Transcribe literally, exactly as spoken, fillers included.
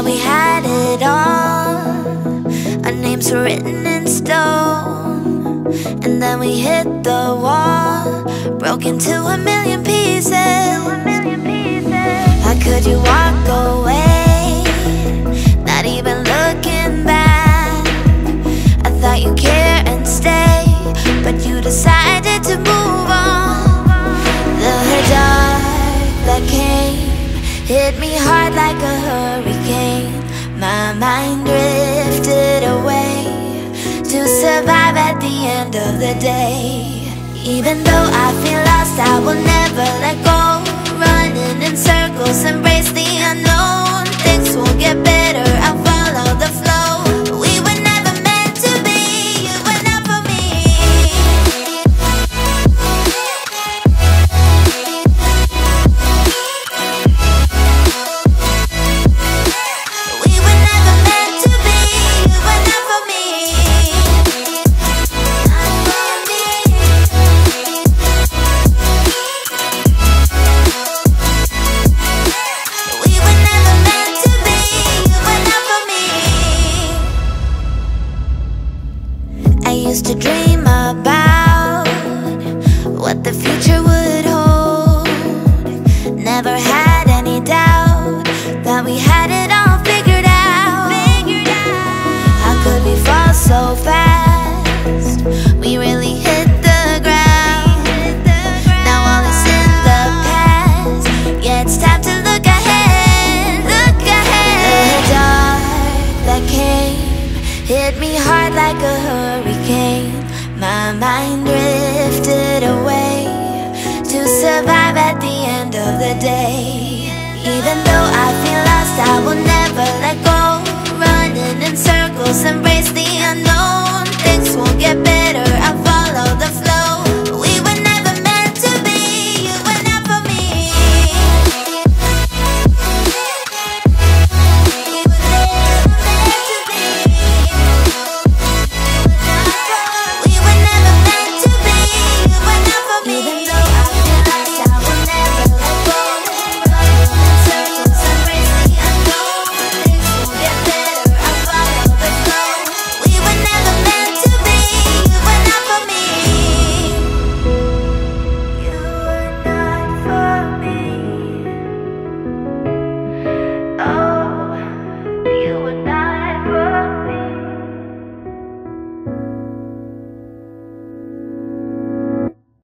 Thought we had it all, our names were written in stone. And then we hit the wall, broke into a million pieces. How could you walk away, not even looking back? I thought you'd care and stay, but you decided to move on. The dark that came hit me hard like a hurricane. My mind drifted away to survive at the end of the day. Even though I feel lost, I will never let go. Running in circles, embrace the unknown. Things will get better, I'll follow the flow. We were never meant to be, you were not for me. We were never meant to be, you were not for me. We were never meant to be, you were not for me. I used to dream about what the future would hold. Never had any doubt that we had it all figured out. How could we fall so fast? We really hit the ground. Now all is in the past. Yeah, it's time to look ahead. Look ahead. The dark that came hit me hard like a hurricane. My mind drifted away to survive at the end of the day. Even though I feel lost, I will